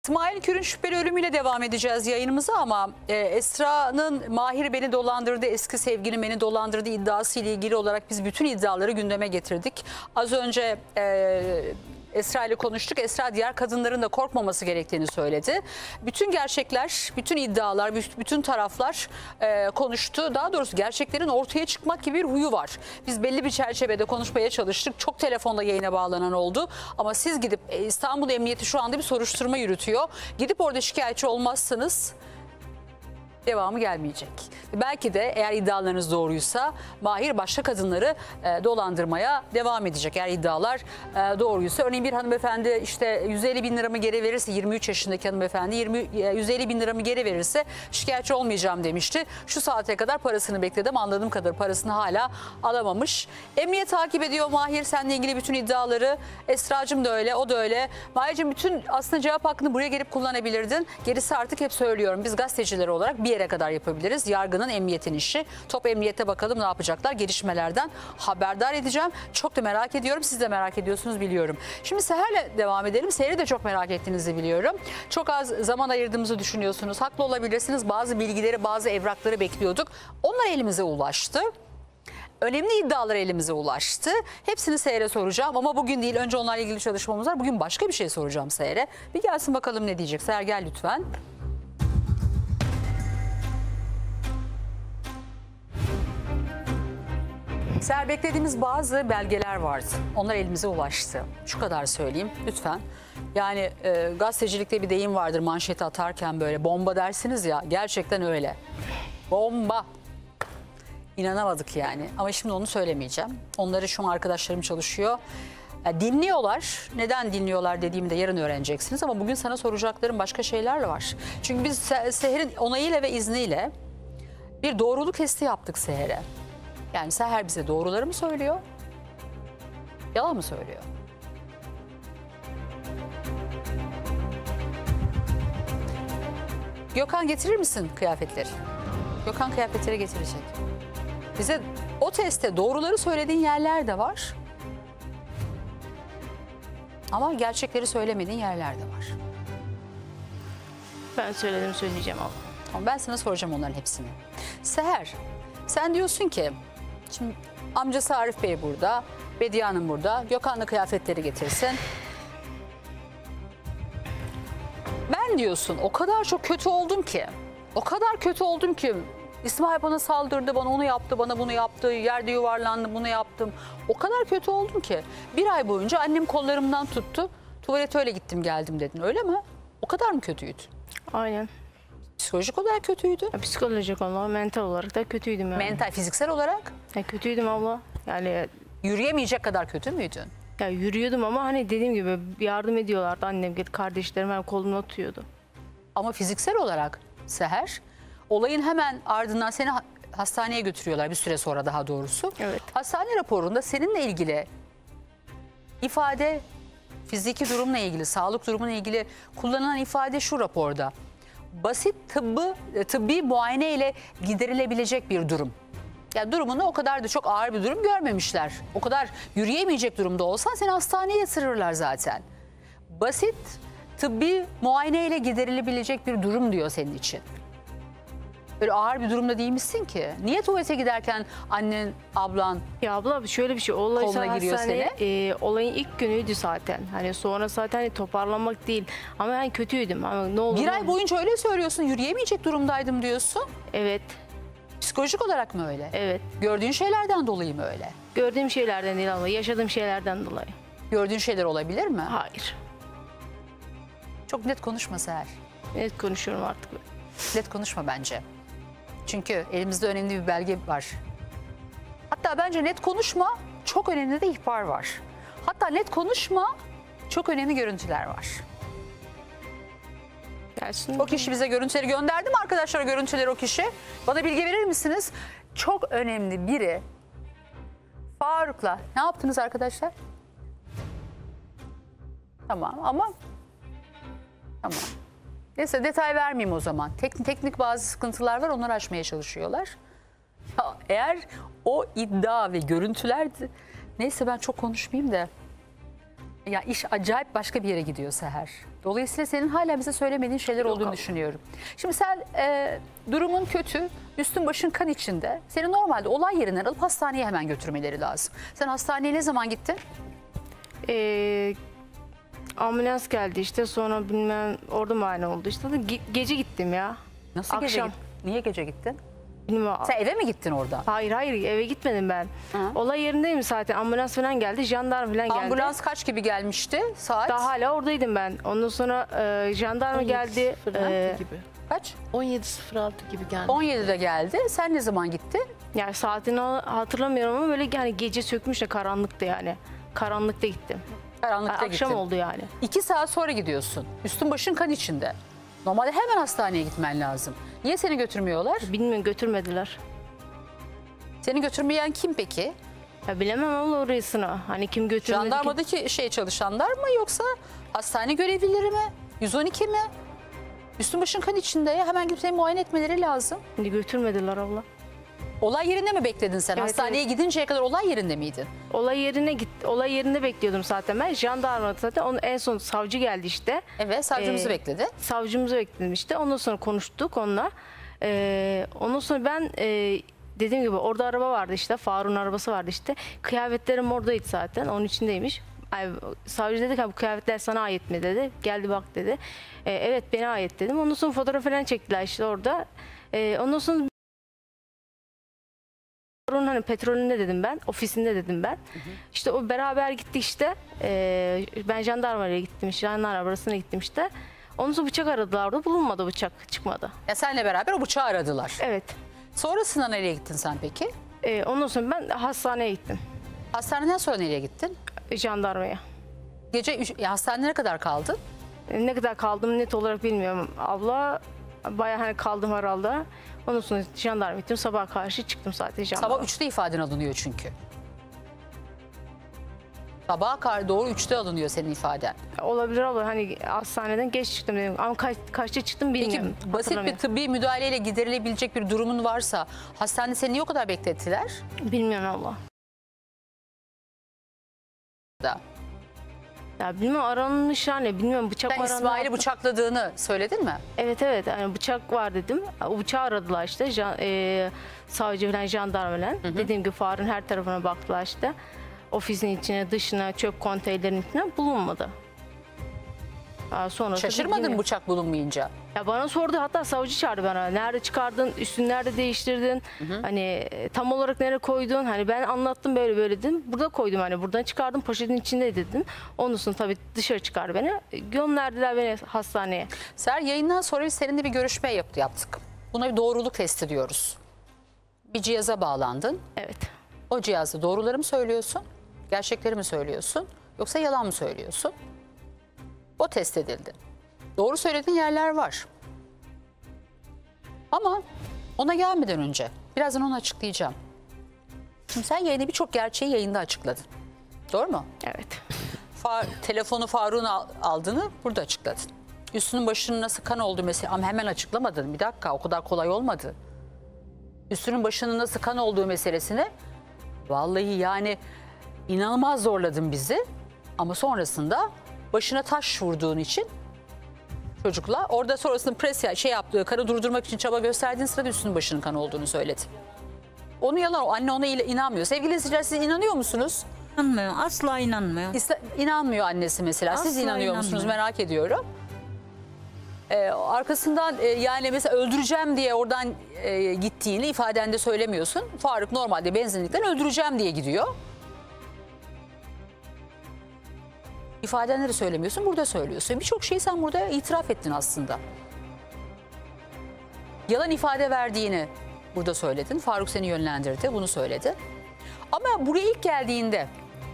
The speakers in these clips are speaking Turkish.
İsmail Kür'ün şüpheli ölümüyle devam edeceğiz yayınımıza ama Esra'nın Mahir beni dolandırdı, eski sevgilim beni dolandırdı iddiası ile ilgili olarak biz bütün iddiaları gündeme getirdik. Az önce Esra ile konuştuk. Esra diğer kadınların da korkmaması gerektiğini söyledi. Bütün gerçekler, bütün iddialar, bütün taraflar konuştu. Daha doğrusu gerçeklerin ortaya çıkmak gibi bir huyu var. Biz belli bir çerçevede konuşmaya çalıştık. Çok telefonla yayına bağlanan oldu. Ama siz gidip İstanbul Emniyeti şu anda bir soruşturma yürütüyor. Gidip orada şikayetçi olmazsanız devamı gelmeyecek. Belki de eğer iddialarınız doğruysa Mahir başka kadınları dolandırmaya devam edecek. Eğer iddialar doğruysa örneğin bir hanımefendi işte 150 bin liramı geri verirse 23 yaşındaki hanımefendi 150 bin liramı geri verirse şikayetçi olmayacağım demişti. Şu saate kadar parasını bekledim, anladığım kadar parasını hala alamamış. Emniyet takip ediyor Mahir seninle ilgili bütün iddiaları. Esra'cığım da öyle, o da öyle. Mahir'cığım bütün aslında cevap hakkını buraya gelip kullanabilirdin. Gerisi artık hep söylüyorum biz gazeteciler olarak bir yere kadar yapabiliriz. Yargının, emniyetin işi. Top emniyete bakalım ne yapacaklar. Gelişmelerden haberdar edeceğim. Çok da merak ediyorum. Siz de merak ediyorsunuz biliyorum. Şimdi Seher'le devam edelim. Seher'i de çok merak ettiğinizi biliyorum. Çok az zaman ayırdığımızı düşünüyorsunuz. Haklı olabilirsiniz. Bazı bilgileri, bazı evrakları bekliyorduk. Onlar elimize ulaştı. Önemli iddialar elimize ulaştı. Hepsini Seher'e soracağım ama bugün değil. Önce onlarla ilgili çalışmamız var. Bugün başka bir şey soracağım Seher'e. Bir gelsin bakalım ne diyecek. Seher gel lütfen. Seher beklediğimiz bazı belgeler vardı. Onlar elimize ulaştı. Şu kadar söyleyeyim lütfen. Yani gazetecilikte bir deyim vardır manşeti atarken böyle bomba dersiniz ya gerçekten öyle. Bomba. İnanamadık yani ama şimdi onu söylemeyeceğim. Onları şu an arkadaşlarım çalışıyor. Dinliyorlar. Neden dinliyorlar dediğimi de yarın öğreneceksiniz ama bugün sana soracaklarım başka şeyler var. Çünkü biz Seher'in onayıyla ve izniyle bir doğruluk testi yaptık Seher'e. Yani Seher bize doğruları mı söylüyor? Yalan mı söylüyor? Gökhan getirir misin kıyafetleri? Gökhan kıyafetleri getirecek. Bize o testte doğruları söylediğin yerler de var. Ama gerçekleri söylemediğin yerler de var. Ben söyledim söyleyeceğim abla. Tamam, ben sana soracağım onların hepsini. Seher, sen diyorsun ki şimdi amcası Arif Bey burada, Bediye Hanım burada, Gökhan'la kıyafetleri getirsin. Ben diyorsun o kadar çok kötü oldum ki, o kadar kötü oldum ki İsmail bana saldırdı, bana onu yaptı, bana bunu yaptı, yerde yuvarlandım, bunu yaptım. O kadar kötü oldum ki bir ay boyunca annem kollarımdan tuttu, tuvalete öyle gittim geldim dedin, öyle mi? O kadar mı kötüydü? Aynen. Psikolojik olarak kötüydü. Ya, psikolojik olarak, mental olarak da kötüydüm yani. Mental, fiziksel olarak? Ya, kötüydüm abla. Yani yürüyemeyecek kadar kötü müydün? ya, yürüyordum ama hani dediğim gibi yardım ediyorlardı annem, kardeşlerim hem kolumla tutuyordu. Ama fiziksel olarak Seher, olayın hemen ardından seni hastaneye götürüyorlar bir süre sonra daha doğrusu. Evet. Hastane raporunda seninle ilgili ifade, fiziki durumla ilgili, sağlık durumuna ilgili kullanılan ifade şu raporda. Basit tıbbi muayene ile giderilebilecek bir durum. Yani durumunu o kadar da çok ağır bir durum görmemişler. O kadar yürüyemeyecek durumda olsan seni hastaneye yatırırlar zaten. Basit tıbbi muayene ile giderilebilecek bir durum diyor senin için. Böyle ağır bir durumda değilmişsin ki. Niye tuvalete giderken annen, ablan... Ya abla şöyle bir şey, olay koluna giriyor olayın ilk günüydü zaten. Hani sonra zaten hani toparlanmak değil. Ama ben kötüydüm. Ama ne olur. Bir ay boyunca öyle söylüyorsun. Yürüyemeyecek durumdaydım diyorsun. Evet. Psikolojik olarak mı öyle? Evet. Gördüğün şeylerden dolayı mı öyle? Gördüğüm şeylerden değil ama yaşadığım şeylerden dolayı. Gördüğün şeyler olabilir mi? Hayır. Çok net konuşma Seher. Net konuşuyorum artık. Net konuşma bence. Çünkü elimizde önemli bir belge var. Hatta bence net konuşma, çok önemli de ihbar var. Hatta net konuşma, çok önemli görüntüler var. Gelsin. O kişi bize görüntüleri gönderdi mi arkadaşlar, görüntüleri o kişi? Bana bilgi verir misiniz? Çok önemli biri Faruk'la ne yaptınız arkadaşlar? Tamam ama tamam. Neyse detay vermeyeyim o zaman. Teknik bazı sıkıntılar var, onları aşmaya çalışıyorlar. Ya, eğer o iddia ve görüntüler... Neyse ben çok konuşmayayım da. Ya iş acayip başka bir yere gidiyor Seher. Dolayısıyla senin hala bize söylemediğin şeyler olduğunu düşünüyorum. Şimdi sen durumun kötü, üstün başın kan içinde. Seni normalde olay yerinden alıp hastaneye hemen götürmeleri lazım. Sen hastaneye ne zaman gittin? Ambulans geldi işte, sonra bilmem orada muayene oldu işte. Gece gittim ya. Nasıl gece Akşam. gittin? Niye gece gittin? Bilmiyorum. Sen eve mi gittin orada? Hayır eve gitmedim ben. Hı. Olay yerindeyim zaten. Ambulans falan geldi, jandarma falan geldi. Ambulans kaç gibi gelmişti? Saat? Daha hala oradaydım ben. Ondan sonra jandarma geldi. 17.06 gibi. Kaç? 17.06 gibi geldi. 17'de geldi. Sen ne zaman gittin? Yani saatini hatırlamıyorum ama böyle yani gece sökmüş de karanlıktı yani. Karanlıkta gittim. Karanlıkta Akşam gittin. oldu yani. 2 saat sonra gidiyorsun. Üstün başın kan içinde. Normalde hemen hastaneye gitmen lazım. Niye seni götürmüyorlar? Bilmiyorum, götürmediler. Seni götürmeyen kim peki? Ya bilemem ama orasını. Hani kim götürmedi ki? Jandarmadaki çalışanlar mı yoksa hastane görevlileri mi? 112 mi? Üstün başın kan içinde ya, hemen gidip seni muayene etmeleri lazım. Şimdi götürmediler abla. Olay yerinde mi bekledin sen? Evet, Hastaneye gidinceye kadar olay yerinde miydin? Olay yerinde bekliyordum zaten ben. Jandarma zaten. En son savcı geldi işte. Evet, savcımızı Ee, bekledi. Savcımızı bekledim işte. Ondan sonra konuştuk onunla. Ondan sonra ben dediğim gibi orada araba vardı işte. Faruk'un arabası vardı işte. Kıyafetlerim oradaydı zaten. Onun içindeymiş. Savcı dedi ki bu kıyafetler sana ait mi dedi. Geldi bak dedi. Evet bana ait dedim. Ondan sonra fotoğraf falan çektiler işte orada. Ondan sonra Faruk'un hani petrolünde dedim ben. Ofisinde dedim ben. İşte o beraber gittik işte. Ben jandarmaya gittim. Jandarma arabasına gittim işte. Ondan sonra bıçak aradılar orada. Bulunmadı, bıçak çıkmadı. Ya senle beraber o bıçağı aradılar. Evet. Sonrasında nereye gittin sen peki? Ondan sonra ben hastaneye gittim. Hastaneden sonra nereye gittin? Jandarmaya. Gece hastaneye kadar kaldın? Ne kadar kaldım net olarak bilmiyorum. Abla bayağı hani kaldım herhalde. Ondan sonra jandarma gittim. Sabah karşı çıktım zaten jandarma. Sabah 3'te ifaden alınıyor çünkü. Sabaha doğru 3'te alınıyor senin ifaden. Olabilir abla, hani hastaneden geç çıktım dedim. Ama kaçta çıktım Peki bilmiyorum. basit bir Hatırlamıyorum. tıbbi müdahaleyle giderilebilecek bir durumun varsa hastanede seni niye o kadar beklettiler? Bilmiyorum abla. Da. Ya bilmiyorum, aranmış yani, bilmiyorum bıçak Sen mı arandı, İsmail'i yaptı? bıçakladığını söyledin mi? Evet yani bıçak var dedim. O bıçağı aradılar işte. Savcı falan, jandarmalar. Dediğim gibi Faruk'un her tarafına baktılar işte. Ofisin içine, dışına, çöp konteynerin içine bulunmadı. Sonra Şaşırmadın mı bıçak bulunmayınca? Ya bana sordu, hatta savcı çağırdı bana. Nerede çıkardın, üstünü nerede değiştirdin? Hani tam olarak nereye koydun? Hani ben anlattım böyle dedim. Burada koydum, hani buradan çıkardım, poşetin içinde dedim. Ondan sonra tabii dışarı çıkardı beni. Gönderdiler beni hastaneye. Ser, yayından sonra biz seninle bir görüşme yaptık. Buna bir doğruluk testi diyoruz. Bir cihaza bağlandın. Evet. O cihazda doğruları mı söylüyorsun? Gerçekleri mi söylüyorsun? Yoksa yalan mı söylüyorsun? O test edildi. Doğru söylediğin yerler var. Ama ona gelmeden önce birazdan onu açıklayacağım. Şimdi sen yayında birçok gerçeği yayında açıkladın. Doğru mu? Evet. Telefonu Faruk'un aldığını burada açıkladın. Üstünün başının nasıl kan olduğu mesela, ama hemen açıklamadın. Bir dakika, o kadar kolay olmadı. Üstünün başının nasıl kan olduğu meselesine vallahi yani inanılmaz zorladın bizi. Ama sonrasında başına taş vurduğun için çocukla orada sonrasında pres yaptığı, kanı durdurmak için çaba gösterdiğin sırada üstünün başının kan olduğunu söyledi. Onu yalan, o anne ona inanmıyor. Sevgili izleyiciler, siz inanıyor musunuz? İnanmıyor, asla inanmıyor. İnanmıyor annesi mesela. Siz Asla inanıyor musunuz, inanmıyor. merak ediyorum. Arkasından yani mesela öldüreceğim diye oradan gittiğini ifadende söylemiyorsun. Faruk normalde benzinlikten öldüreceğim diye gidiyor. İfadenleri söylemiyorsun, burada söylüyorsun. Birçok şeyi sen burada itiraf ettin aslında. Yalan ifade verdiğini burada söyledin. Faruk seni yönlendirdi, bunu söyledi. Ama buraya ilk geldiğinde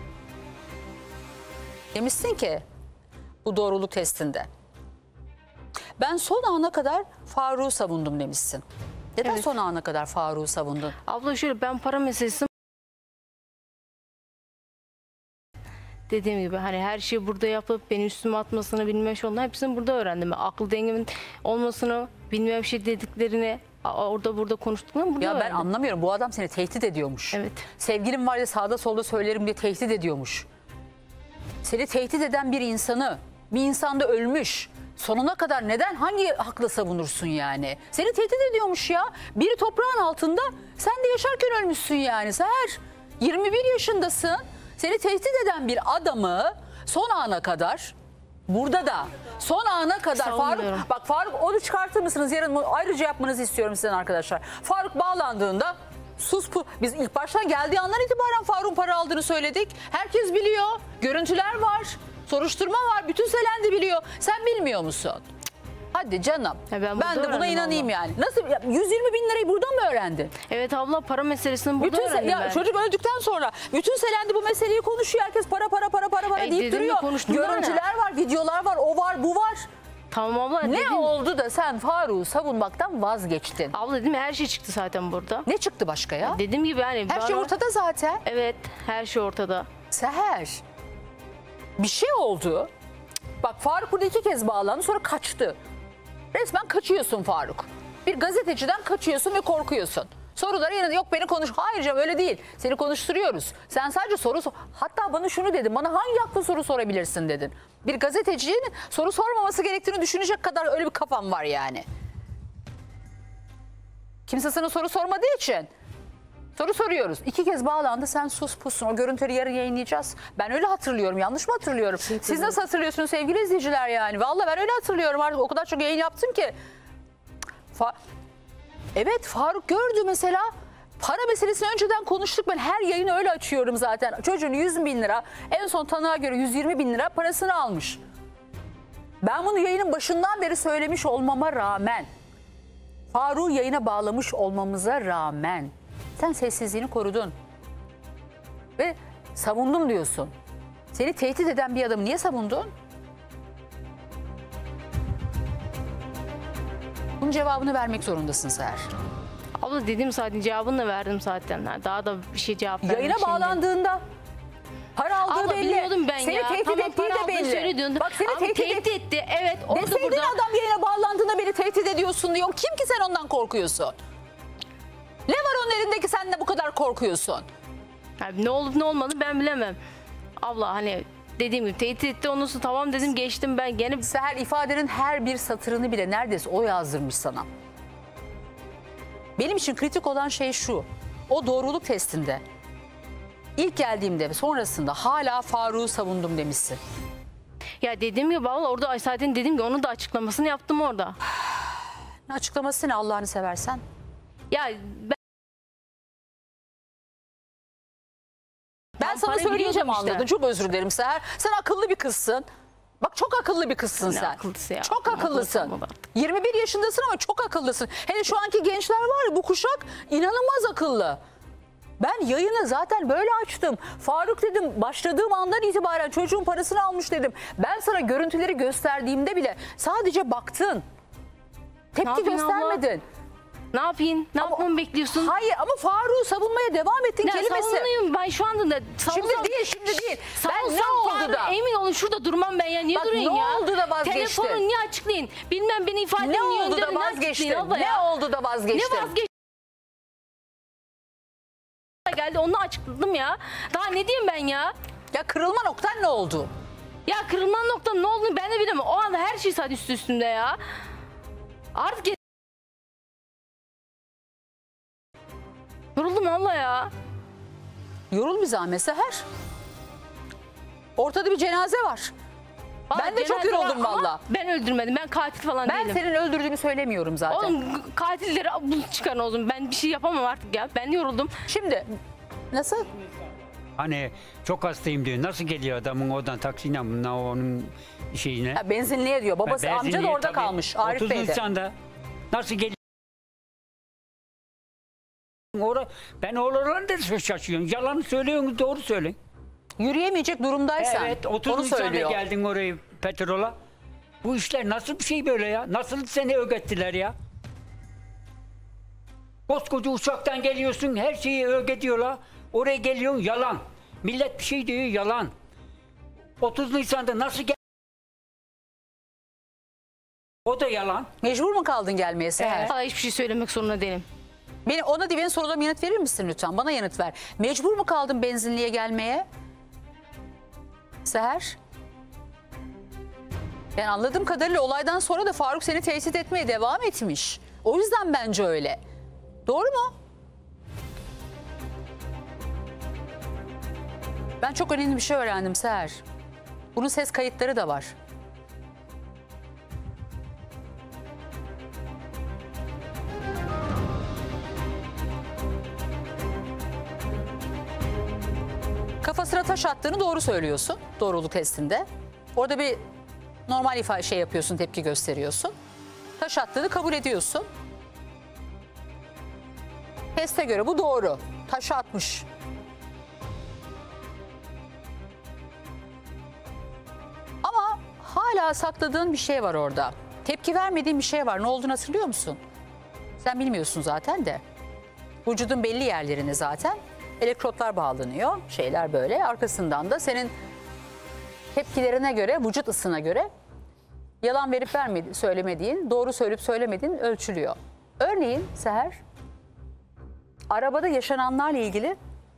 demişsin ki bu doğruluk testinde, ben son ana kadar Faruk'u savundum demişsin. Neden Evet. son ana kadar Faruk'u savundun? Abla şöyle, ben para meselesi dediğim gibi hani her şeyi burada yapıp beni üstüme atmasını, bilmem şey olduğunu hepsini burada öğrendim. Akıl dengemin olmasını, bilmem şey dediklerini, orada burada konuştuklarını burada Ya ben öğrendim. anlamıyorum, bu adam seni tehdit ediyormuş. Evet. Sevgilim var ya, sağda solda söylerim diye tehdit ediyormuş. seni tehdit eden bir insanı, bir insan da ölmüş. Sonuna kadar neden, hangi hakla savunursun yani? Seni tehdit ediyormuş ya. Biri toprağın altında, sen de yaşarken ölmüşsün yani Seher. 21 yaşındasın. Seni tehdit eden bir adamı son ana kadar, burada da son ana kadar Savunmuyorum. Faruk, bak Faruk, onu çıkartır mısınız? Yarın ayrıca yapmanızı istiyorum sizden arkadaşlar. Faruk bağlandığında sus, biz ilk baştan geldiği andan itibaren Faruk'un para aldığını söyledik. Herkes biliyor. Görüntüler var. Soruşturma var. Bütün Selendi biliyor. Sen bilmiyor musun? Hadi canım. Ya Ben ben burada de buna öğrendim inanayım abla. yani. Nasıl? 120 bin lirayı buradan mı öğrendin? Evet abla, para meselesini burada Bütün öğrendim ben. çocuk öldükten sonra bütün Selendi bu meseleyi konuşuyor. Herkes para deyip dedim ya, duruyor. konuştular Görüntüler var, videolar var, o var, bu var. Tamam abla. Ne dedim, oldu da sen Faruk'u savunmaktan vazgeçtin? Abla dedim ya, her şey çıktı zaten burada. Ne çıktı başka ya? Dediğim gibi yani. Her şey bana- ortada zaten. Evet, her şey ortada. Seher, bir şey oldu. Bak Faruk burada 2 kez bağlandı, sonra kaçtı. Resmen kaçıyorsun Faruk. Bir gazeteciden kaçıyorsun ve korkuyorsun. Soruları yanında, yok beni konuş. Hayır canım, öyle değil. Seni konuşturuyoruz. Sen sadece soru sor. Hatta bana şunu dedin. Bana hangi hakla soru sorabilirsin dedin. Bir gazetecinin soru sormaması gerektiğini düşünecek kadar öyle bir kafam var yani. Kimse sana soru sormadığı için soru soruyoruz. 2 kez bağlandı, sen sus pussun. O görüntüleri yarın yayınlayacağız. Ben öyle hatırlıyorum. Yanlış mı hatırlıyorum? Siz nasıl hatırlıyorsunuz sevgili izleyiciler yani? Vallahi ben öyle hatırlıyorum. Artık o kadar çok yayın yaptım ki. Evet, Faruk gördü mesela. Para meselesini önceden konuştuk. Ben her yayını öyle açıyorum zaten. Çocuğun 100 bin lira, en son tanığa göre 120 bin lira parasını almış. Ben bunu yayının başından beri söylemiş olmama rağmen, Faruk'u yayına bağlamış olmamıza rağmen sen sessizliğini korudun. Ve savundum diyorsun. Seni tehdit eden bir adamı niye savundun? Bunun cevabını vermek zorundasın Seher. Abla dediğim zaten cevabını da verdim zaten. Yani daha da bir şey cevap vermek Yayına için değil. bağlandığında para aldığı Abla belli. bilmiyordum ben Seni ya. tehdit Tamam, ettiği para de aldığını belli. söylüyordu. Bak seni Ama tehdit etti. Evet, orada Deseydin burada. adam yayına bağlandığında beni tehdit ediyorsun diyor. Kim ki sen ondan korkuyorsun? Ne var onun elindeki, sen de bu kadar korkuyorsun? Yani ne olup ne olmadı ben bilemem. Abla hani dediğim gibi tehdit etti, ondan sonra tamam dedim, geçtim ben gene. Seher, ifadenin her bir satırını bile neredeyse o yazdırmış sana. Benim için kritik olan şey şu. O doğruluk testinde ilk geldiğimde ve sonrasında hala Faruk'u savundum demişsin. Ya dediğim gibi abla, orada zaten dediğim gibi onun da açıklamasını yaptım orada. Açıklaması ne Allah'ını seversen? Ya Ben sana parayı söyleyince mi biliyordum işte. anladın? Çok özür dilerim Seher. Sen akıllı bir kızsın. Bak çok akıllı bir kızsın Ne sen. akıllısı ya? Çok Akıllı akıllısın. olmalı. 21 yaşındasın ama çok akıllısın. Hele şu anki gençler var ya, bu kuşak inanılmaz akıllı. Ben yayını zaten böyle açtım. Faruk dedim, başladığım andan itibaren çocuğun parasını almış dedim. Ben sana görüntüleri gösterdiğimde bile sadece baktın. Tepki yapayım abla? göstermedin. ne yapayım? Ne yapmamı bekliyorsun? Hayır ama Faruk'u savunmaya devam ettin Ya kelimesi. savunayım ben şu anda da. Şimdi değil. Ben ne Faruk, oldu da? emin olun şurada durmam ben ya. Niye Bak, durayım ne ya? oldu da vazgeçtin? Telefonu niye açıklayın? Bilmem beni ifade Ne niye oldu da gönderin, vazgeçtin? açıklayın abla Ne ya. oldu da vazgeçtin? Ne vazgeçtim? Geldi onu açıkladım ya. Daha ne diyeyim ben ya? Ya kırılma noktan ne oldu? Ya kırılma nokta ne olduğunu ben de bilemem. O anda her şey sadece üstümde ya. Artık yoruldum abla ya. Yorul bir zahmet Seher. Ortada bir cenaze var. Ben de çok Cenaze var yoruldum ama valla. Ben öldürmedim. Ben katil falan Ben değilim. senin öldürdüğünü söylemiyorum zaten. Oğlum katilleri çıkarın o zaman. Ben bir şey yapamam artık ya. Ben yoruldum. Şimdi nasıl? Hani çok hastayım diyor. Nasıl geliyor adamın oradan taksiyle onun şeyine? Ya benzinliğe diyor. Babası, amca da Benzinliğe orada tabii, kalmış. Arif 30 Bey de. Nisan'da. Nasıl geliyor? Ben oralarını da şaşıyorum. Yalanı söylüyorsunuz, doğru söyleyin. Yürüyemeyecek durumdaysan. Evet, 30 onu Nisan'da söylüyor. geldin oraya petrola. Bu işler nasıl bir şey böyle ya? Nasıl seni öğrettiler ya? Koskoca uçaktan geliyorsun, her şeyi öğretiyorlar. Oraya geliyorsun, yalan. Millet bir şey diyor, yalan. 30 Nisan'da nasıl gel? O da yalan. Mecbur mu kaldın gelmeye Seher? Valla hiçbir şey söylemek zorunda değilim. Benim sorularıma yanıt verir misin lütfen? Bana yanıt ver. Mecbur mu kaldın benzinliğe gelmeye? Seher? Yani anladığım kadarıyla olaydan sonra da Faruk seni tehdit etmeye devam etmiş. O yüzden bence öyle. Doğru mu? Ben çok önemli bir şey öğrendim Seher. Bunun ses kayıtları da var. Kafasına taş attığını doğru söylüyorsun doğruluk testinde. Orada bir normal ifade yapıyorsun, tepki gösteriyorsun. Taş attığını kabul ediyorsun. Teste göre bu doğru. Taşı atmış. Ama hala sakladığın bir şey var orada. Tepki vermediğin bir şey var. Ne olduğunu hatırlıyor musun? Sen bilmiyorsun zaten de. Vücudun belli yerlerine zaten elektrotlar bağlanıyor. Şeyler böyle. Arkasından da senin tepkilerine göre, vücut ısına göre yalan verip söylemediğin, doğru söyleyip söylemediğin ölçülüyor. Örneğin Seher, arabada yaşananlarla ilgili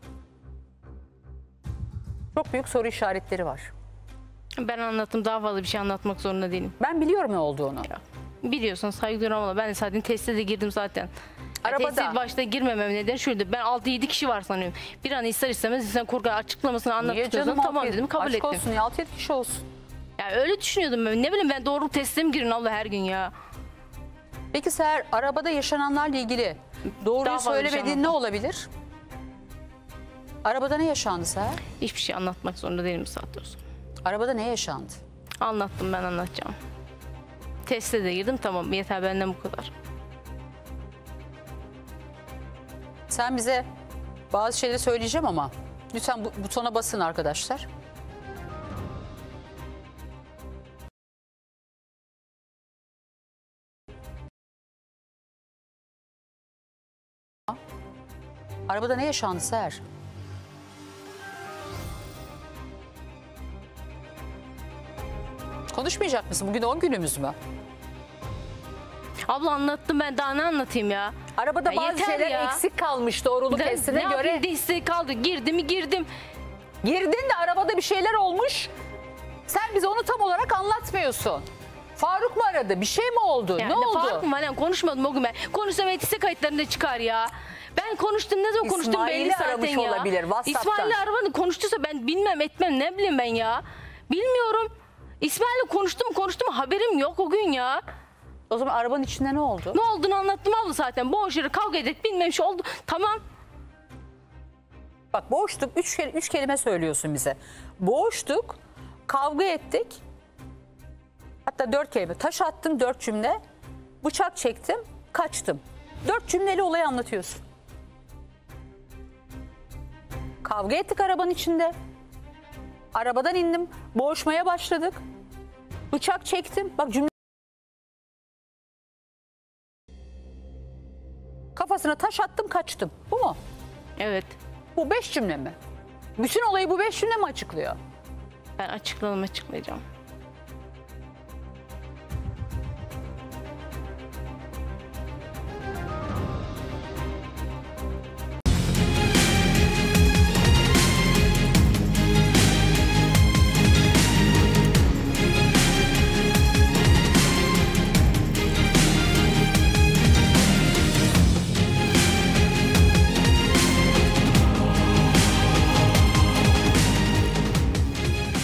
çok büyük soru işaretleri var. Ben anlattım, daha fazla bir şey anlatmak zorunda değilim. Ben biliyorum ne olduğunu. Biliyorsun, saygı duyuyorum ama ben de zaten teste de girdim zaten. Arabada. Teste başta girmemem nedeni şuydu. Ben 6-7 kişi var sanıyorum. Bir an ister istemez insan korkar, açıklamasını Niye anlattıktan canım? tamam dedim, kabul Aşk ettim. olsun ya, 6-7 kişi olsun. Ya öyle düşünüyordum ben. Ne bileyim, ben doğruluk testine mi girin Allah her gün ya? Peki Seher, arabada yaşananlarla ilgili doğruyu Daha fazla bir şey söylemediğin ne anlatamam. olabilir? Arabada ne yaşandı Seher? Hiçbir şey anlatmak zorunda değilim bu saatten sonra. Arabada ne yaşandı? Anlattım, ben anlatacağım. Teste de girdim, tamam yeter benden bu kadar. Sen bize bazı şeyleri söyleyeceğim ama lütfen butona basın arkadaşlar. Arabada ne yaşandı Seher? Konuşmayacak mısın? Bugün 10 günümüz mü? Abla anlattım, ben daha ne anlatayım ya? Arabada Ya bazı yeter şeyler ya. eksik kalmış doğruluk Ne testine göre. yapayım, desteği kaldı. Girdim mi girdim. Girdin de arabada bir şeyler olmuş. Sen bize onu tam olarak anlatmıyorsun. Faruk mu aradı? Bir şey mi oldu? Yani ne oldu? Fark mı falan konuşmadım o gün ben. Konuşsam etise kayıtlarında çıkar ya. Ben konuştum, ne zaman konuştum İsmail'i belli zaten aramış ya. olabilir, WhatsApp'tan. İsmail'le arabanı konuştuysa ben bilmem etmem, ne bileyim ben ya. Bilmiyorum. İsmail'le konuştum haberim yok o gün ya. O zaman arabanın içinde ne oldu? Ne olduğunu anlattım abla zaten. Boş yere kavga edip bilmem şey oldu. Tamam. Bak boğuştuk. Üç kelime söylüyorsun bize. Boğuştuk. Kavga ettik. Hatta 4 kelime. Taş attım 4 cümle. Bıçak çektim. Kaçtım. 4 cümleli olayı anlatıyorsun. Kavga ettik arabanın içinde. Arabadan indim. Boğuşmaya başladık. Bıçak çektim. Bak cümle. Kafasına taş attım kaçtım. Bu mu? Evet. Bu 5 cümle mi? Bütün olayı bu 5 cümle mi açıklıyor? Ben açıklayacağım.